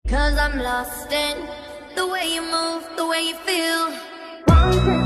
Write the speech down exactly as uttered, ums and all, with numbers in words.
Cause I'm lost in the way you move, the way you feel.